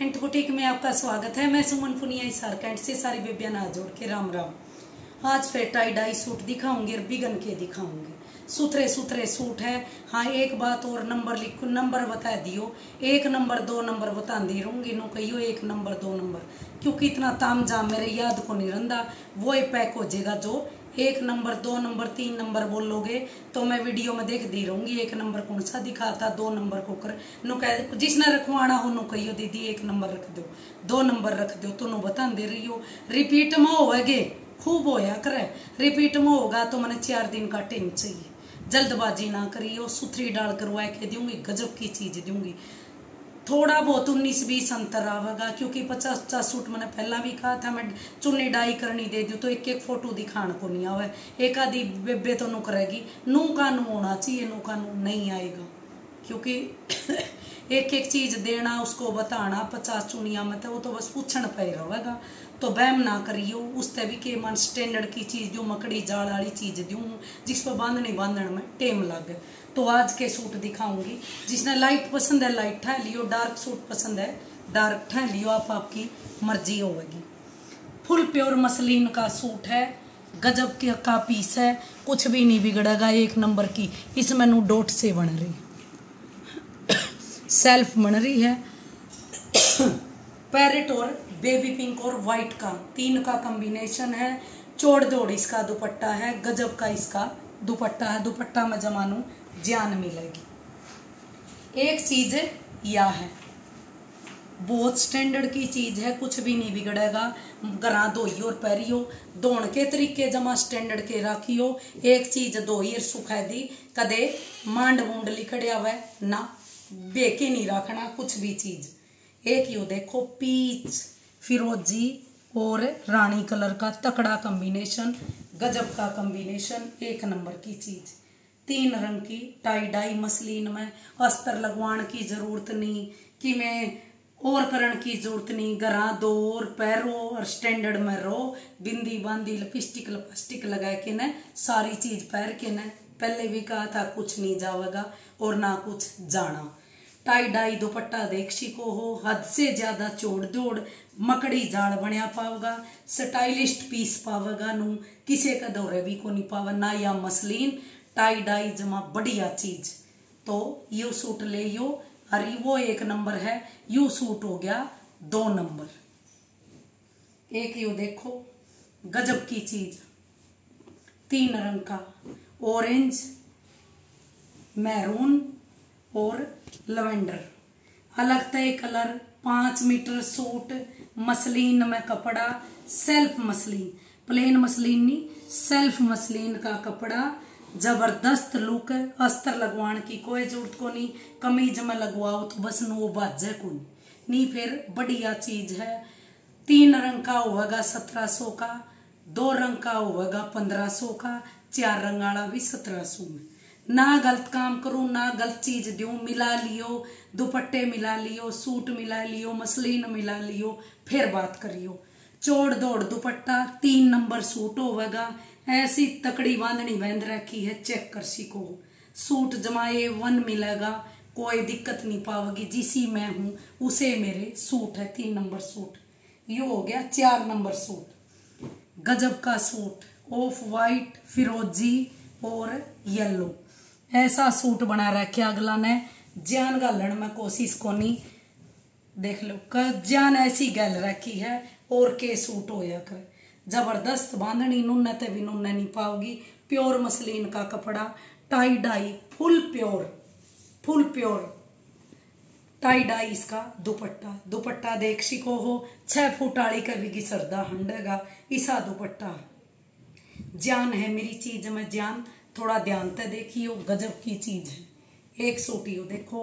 Cantt boutique में आपका स्वागत है। मैं सुमन पुनिया हिसार कैंट से सारी बेबियां ना जोड़ के राम राम। आज फिर टाई डाई सूट दिखाऊंगी और बिगन के दिखाऊंगी। सुथरे सुथरे सूट है। हाँ, एक बात और, नंबर लिखो, नंबर बता दियो। 1 नंबर 2 नंबर बता दी रहूंगी। नो कहियो 1 नंबर 2 नंबर, क्योंकि इतना ताम जाम मेरे याद को नहीं रंदा। वो ही पैक हो जाएगा। जो 1 नंबर 2 नंबर 3 नंबर बोलोगे तो मैं वीडियो में देख दी रहूंगी 1 नंबर कौन सा दिखाता, 2 नंबर को कर नो कह जिसने रखवाना हो नो कहियो दीदी 1 नंबर रख दो, 2 नंबर रख दो, तो नो बता दे रही हो। रिपीट में होगे खूब होया करे। रिपीट में होगा तो मैंने 4 दिन का टाइम चाहिए। जल्दबाजी ना करियो। सुथरी डाल करवा के दूंगी, गजब की चीज दूंगी। थोड़ा बहुत 19-20 अंतर आवेगा, क्योंकि 50-50 सूट मैंने पहला भी कहा था। मैं चुन्नी डाई करनी दे दूँ तो एक एक फोटो दिखाने को नहीं आवे। एक आधी बेबे तो नू करेगी, नू का नू होना चाहिए, नू का नू नहीं आएगा, क्योंकि एक एक चीज देना उसको बताना 50 चुनिया में तो वो तो बस पूछण पे रहेगा। तो बैम ना करियो। उससे भी के मन स्टैंडर्ड की चीज जो मकड़ी जाल वाली चीज दूँ जिस पर बांधने में टेम लगे। तो आज के सूट दिखाऊंगी। जिसने लाइट पसंद है लाइट ठह लियो, डार्क सूट पसंद है डार्क ठह लियो, आप आपकी मर्जी होगी। फुल प्योर मसलिन का सूट है। गजब का पीस है, कुछ भी नहीं बिगड़ेगा। 1 नंबर की इसमें नू डॉट से बन रही, सेल्फ बन रही है। पैरेट और बेबी पिंक और व्हाइट का 3 का कॉम्बिनेशन है। चौड़ दौड़ इसका दुपट्टा है। गजब का इसका दुपट्टा है। दुपट्टा में जमानू जान मिलेगी। एक चीज यह है, बहुत स्टैंडर्ड की चीज है, कुछ भी नहीं बिगड़ेगा। गरा धोइयो और पैरियो, धोने के तरीके जमा स्टैंडर्ड के राखियो। एक चीज धोई और सुखा दी, कदे मांड मूंड लिखड़िया हुआ ना, बेके नहीं रखना कुछ भी चीज। एक यो देखो, पीच फिरोजी और रानी कलर का तकड़ा कॉम्बिनेशन, गजब का कॉम्बिनेशन, 1 नंबर की चीज। 3 रंग की टाई डाई मसलिन में, अस्तर लगवाने की जरूरत नहीं, कि मैं और करण की जरूरत नहीं। गरा दो और पैरो और स्टैंडर्ड में रो, बिंदी बांदी लिपस्टिक लिपस्टिक लगा के न सारी चीज पहन के न, पहले भी कहा था कुछ नहीं जावेगा और ना कुछ जाना। टाई डाई दुपट्टा देखी को हो, हद से ज्यादा चौड़ दौड़ मकड़ी जाल बनया पावेगा। स्टाइलिस्ट पीस पावेगा नू, किसी का दौरे भी को नहीं पावे ना। या मसलिन टाई डाई जमा बढ़िया चीज। तो यू सूट ले यो, और वो 1 नंबर है। यू सूट हो गया 2 नंबर। एक यू देखो, गजब की चीज, 3 रंग का, ऑरेंज, मैरून और लवेंडर, अलग तय कलर। 5 मीटर सूट, मसलिन में कपड़ा, सेल्फ मसलिन, प्लेन मसलिन नहीं, सेल्फ मसलिन का कपड़ा। जबरदस्त लुक है। अस्तर लगवाने की कोई जरूरत को नहीं। कमीज में लगवाओ तो बस नो बाजे को नहीं, फिर बढ़िया चीज है। 3 रंग का होगा 1700 का, 2 रंग का होगा 1500 का, 4 रंग वाला भी 1700 में। ना गलत काम करूं, ना गलत चीज दूं। मिला लियो, दुपट्टे मिला लियो, सूट मिला लियो, मसलिन मिला लियो, फिर बात करियो। चौड़ दौड़ दुपट्टा, 3 नंबर सूट होगा। ऐसी तकड़ी बांधनी बांध रखी है, चेक कर सीखो। सूट जमाए 1 मिलेगा, कोई दिक्कत नहीं पावेगी। जिसी मैं हूं उसे मेरे सूट है। 3 नंबर सूट ये हो गया। 4 नंबर सूट, गजब का सूट, ऑफ वाइट, फिरोजी और येलो। ऐसा सूट बना रखा अगला ने, जान गालन में कोशिश को नहीं। देख लो जान ऐसी गल रखी है, और के सूट होया कर। जबरदस्त बांधनी, नुन्ने ते भी नुन्ने नहीं पाओगी। प्योर मसलिन का कपड़ा, tie dye full pure, full pure tie dye इसका दुपट्टा। दुपट्टा देख सीखो हो, 6 फुट आड़ी का भी घिसरदा हंडेगा इसा दुपट्टा। जान है मेरी चीज में जान, थोड़ा ध्यान से देखियो, गजब की चीज है। एक सूटियो देखो,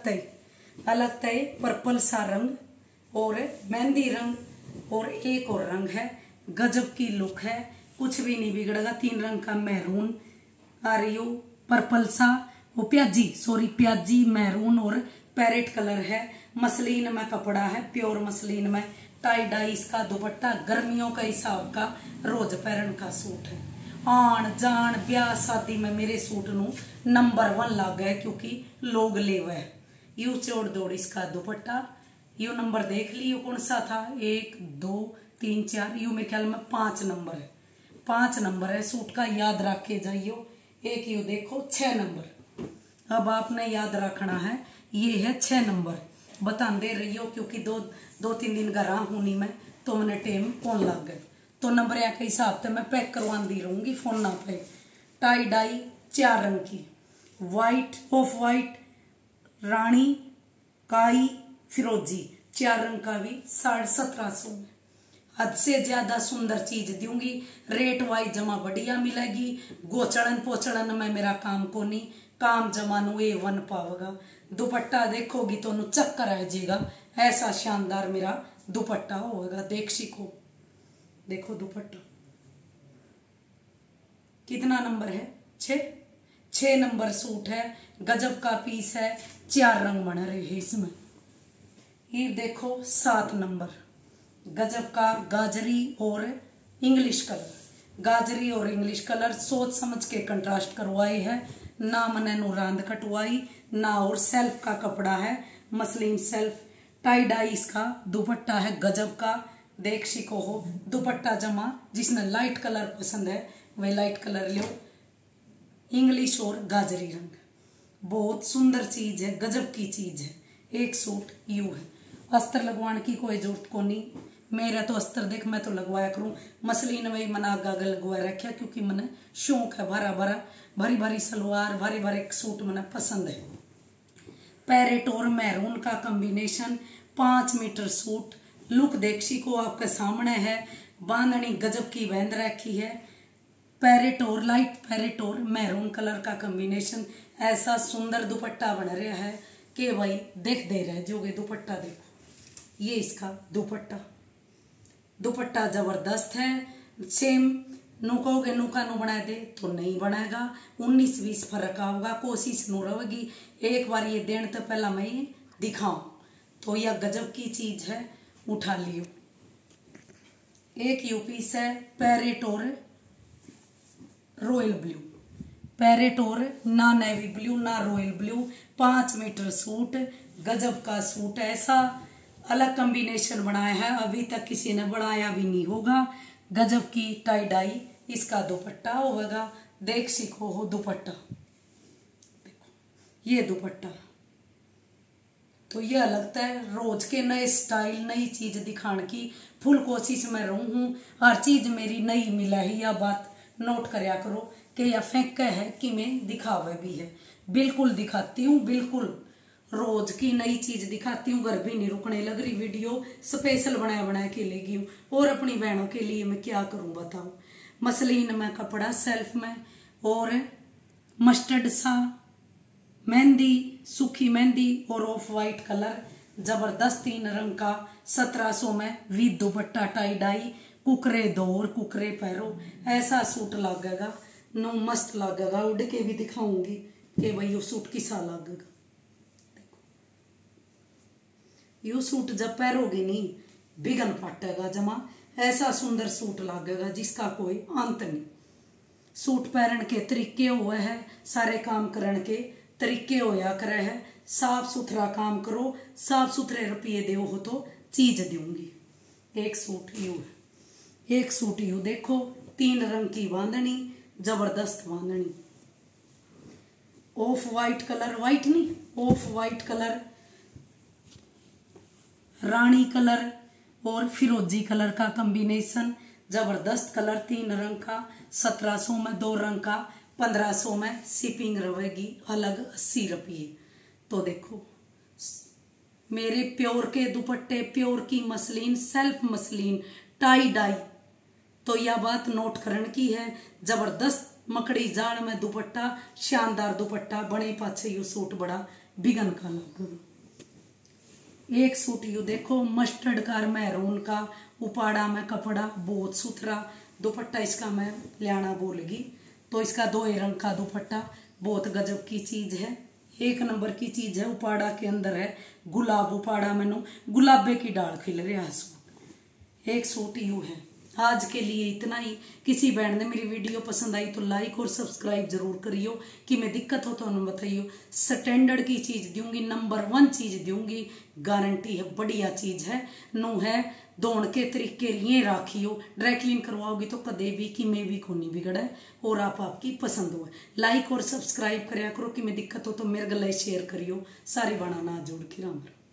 अलग तय पर्पल सा रंग और मेहंदी रंग और एक और रंग है। गजब की लुक है, कुछ भी नहीं बिगड़ेगा। 3 रंग का मैरून आ रही हो, पर्पल सा, वो प्याजी मैरून और पैरेट कलर है। मसलिन में कपड़ा है, प्योर मसलिन में। टाई डाई इसका दुपट्टा, गर्मियों का हिसाब का रोज पहन का सूट है। आन जान ब्याह शादी में मेरे सूट नू नंबर 1 लग गए, क्योंकि लोग ले वह यू चौड़ दौड़ इसका दुपट्टा, यू नंबर देख ली, यू कौन सा था, 1 2 3 4, यू मेरे ख्याल में 5 नंबर है, 5 नंबर है सूट का, याद रख के जाइयो। एक यू देखो 6 नंबर। अब आपने याद रखना है ये है 6 नंबर, बता दे रही हो क्योंकि दो तीन दिन घर हूं नहीं मैं, तो मैंने टाइम फोन लग गए, तो नंबर के हिसाब से मैं पैक करवा दी रहूंगी फोन ना पे। टाई डाई 4 रंग की, वाइट, ऑफ वाइट, रानी, काई, फिरोजी, 4 रंग का भी 1750 में। हद से ज्यादा सुंदर चीज दूंगी, रेट वाइज जमा बढ़िया मिलेगी। गोचड़न पोचड़न में मेरा काम को नहीं, काम जमा नु A1 पावेगा। दुपट्टा देखोगी तो नु चक्कर आ जाएगा, ऐसा शानदार मेरा दुपट्टा होगा। देख सीखो, देखो दुपट्टा कितना नंबर है, 6 नंबर सूट है, गजब का पीस है, 4 रंग बन रहे हैं इसमें। ये देखो 7 नंबर, गजब का गाजरी और इंग्लिश कलर, गाजरी और इंग्लिश कलर सोच समझ के कंट्रास्ट करवाई है, ना मैंने नुरांद कटवाई ना, और सेल्फ का कपड़ा है, मसलिन सेल्फ। टाई डाई इसका दुपट्टा है गजब का, देख सीखो हो। दुपट्टा जमा जिसने लाइट कलर पसंद है वह लाइट कलर लो, इंग्लिश और गाजरी रंग, बहुत सुंदर चीज है, गजब की चीज है। एक सूट यू है, अस्तर लगवाने की कोई जरूरत को नहीं, मेरा तो अस्तर देख मैं तो लगवाया करूं, मसलिन वही मना आगा लगवा रखा क्योंकि मैंने शौक है, भरी भरी सलवार, भारी भारी सूट मैंने पसंद है। पैरेट और मैरून का कॉम्बिनेशन, 5 मीटर सूट, लुक देखी को आपके सामने है, बांधनी गजब की बांध रखी है। पैरेट और लाइट पैरेट और मैरून कलर का कॉम्बिनेशन, ऐसा सुंदर दुपट्टा बन रहा है कि भाई देख दे रहे जोगे। दुपट्टा देखो, ये इसका दुपट्टा जबरदस्त है। सेम नू कहोगे नू का नू बना दे तो नहीं बनाएगा, 19-20 फर्क आएगा, कोशिश नू रहेगी एक बार ये देने तो पहला मैं ये दिखाऊं, तो यह गजब की चीज है, उठा लियो। एक यू पीस है, पैरेट और रॉयल ब्लू, पैरेट और ना नेवी ब्लू ना रॉयल ब्लू, 5 मीटर सूट, गजब का सूट, ऐसा अलग कॉम्बिनेशन बनाया है, अभी तक किसी ने बनाया भी नहीं होगा। गजब की टाई डाई इसका दुपट्टा होगा, देख सीखो हो दुपट्टा, देखो ये दुपट्टा, तो यह लगता है रोज के नए स्टाइल, नई चीज दिखाने की फुल कोशिश में रहूं हूँ, हर चीज मेरी नई मिला है, यह बात नोट करया करो कि यह फेंक है कि मैं दिखावे भी है, बिल्कुल दिखाती हूँ, बिल्कुल रोज की नई चीज दिखाती हूँ, घर भी नहीं रुकने लग रही, वीडियो स्पेशल बनाया के लेगी हूँ, और अपनी बहनों के लिए मैं क्या करूँ बताओ। मसलिन में कपड़ा सेल्फ में, और मस्टर्ड सा मेहंदी, सूखी मेहंदी और ऑफ वाइट कलर, जबरदस्त 3 रंग का, 1700 में, विद दुपट्टा टाई डाई, कुकरे दो और कुकरे पैरो, ऐसा सूट लगेगा, नो मस्त लगेगा। उड़ के भी दिखाऊंगी कि भाई ये सूट किसा लगेगा। यू सूट जब पहनोगे नहीं बिगन फटेगा जमा, ऐसा सुंदर सूट लगेगा जिसका कोई अंत नहीं। सूट पहन के तरीके हुए है, सारे काम करने के तरीके होया करे है, साफ सुथरा काम करो, साफ सुथरे रुपये दो हो तो चीज दूंगी। एक सूट यू है, एक सूट यू देखो, 3 रंग की बांधनी, जबरदस्त bandhani, off white colour, white नहीं ऑफ वाइट कलर, रानी कलर और फिरोजी कलर का कॉम्बिनेशन, जबरदस्त कलर, 3 रंग का, 1700 में, 2 रंग का 1500 में, शिपिंग रहेगी अलग 80 रुपये। तो देखो मेरे प्योर के दुपट्टे, प्योर की muslin, self muslin, tie dye, तो यह बात नोट करने की है। जबरदस्त मकड़ी जाल में दुपट्टा, शानदार दुपट्टा, बड़े पाछे यू सूट बड़ा बिगन का लगेगा। एक सूट यू देखो मस्टर्ड कार मैरून का, उपाड़ा में कपड़ा, बहुत सुथरा दुपट्टा, इसका मैं लियाना बोलगी, तो इसका 2 रंग का दुपट्टा, बहुत गजब की चीज है, 1 नंबर की चीज है। उपाड़ा के अंदर है गुलाब, उपाड़ा मैनू गुलाबे की डाल खिल रहा है सूट। एक सूट यू है, आज के लिए इतना ही। किसी बहन ने मेरी वीडियो पसंद आई तो लाइक और सब्सक्राइब जरूर करियो। कि मैं दिक्कत हो तो उन्हें बताइयो। स्टैंडर्ड की चीज़ दूंगी, नंबर 1 चीज़ दूंगी, गारंटी है, बढ़िया चीज़ है। नो है धोने के तरीके लिए राखियो, ड्राई क्लीन करवाओगी तो कदे भी कि मैं भी कोनी बिगड़े और आपकी पसंद हो। लाइक और सब्सक्राइब कराया करो। कि मैं दिक्कत हो तो मेरे गले शेयर करियो। सारी बना ना जोड़ के राम।